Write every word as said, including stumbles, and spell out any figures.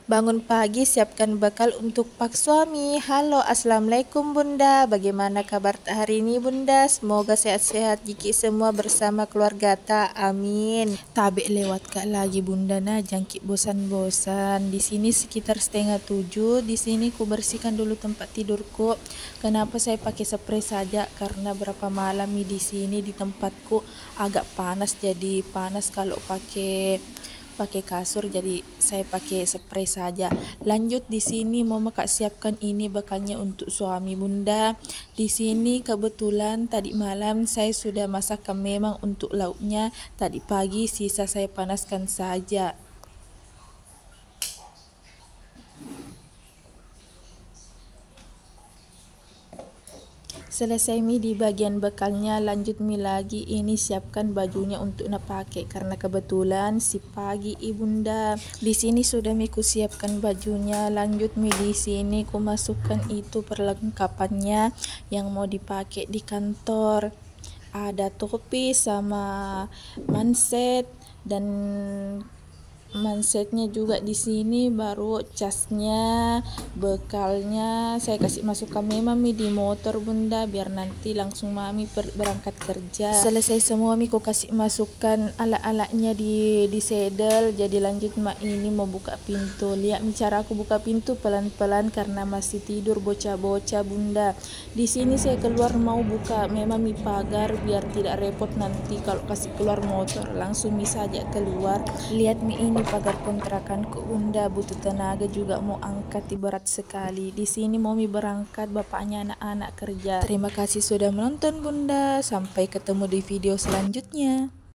Bangun pagi, siapkan bekal untuk pak suami. Halo, assalamualaikum bunda. Bagaimana kabar hari ini bunda? Semoga sehat-sehat Jiki semua bersama keluarga ta. Amin. Tabe lewat kak lagi bunda nah, jangkit bosan-bosan. Di sini sekitar setengah tujuh. Di sini ku bersihkan dulu tempat tidurku. Kenapa saya pakai spray saja? Karena berapa malam nih di sini di tempatku agak panas, jadi panas kalau pakai pakai kasur, jadi saya pakai spray saja. Lanjut di sini mama kak siapkan ini bekalnya untuk suami bunda. Di sini kebetulan tadi malam saya sudah masakkan memang untuk lauknya. Tadi pagi sisa saya panaskan saja. Selesai mi di bagian bekalnya, lanjut mi lagi ini siapkan bajunya untuk nak pakai karena kebetulan si pagi ibunda. Di sini sudah mi ku siapkan bajunya, lanjut mi di sini ku masukkan itu perlengkapannya yang mau dipakai di kantor. Ada topi sama manset dan mansetnya juga di sini, baru casnya, bekalnya saya kasih masukkan memang mi di motor bunda biar nanti langsung mami berangkat kerja. Selesai semua mi ku kasih masukkan alat-alatnya di di sedel. Jadi lanjut mak ini mau buka pintu. Lihat mi cara aku buka pintu pelan-pelan karena masih tidur bocah-bocah bunda. Di sini saya keluar mau buka memang mi pagar biar tidak repot nanti kalau kasih keluar motor, langsung mi saja keluar. Lihat mi ini pagar kontrakanku bunda, butuh tenaga juga mau angkat, berat sekali. Di sini Momi berangkat, bapaknya anak-anak kerja. Terima kasih sudah menonton bunda, sampai ketemu di video selanjutnya.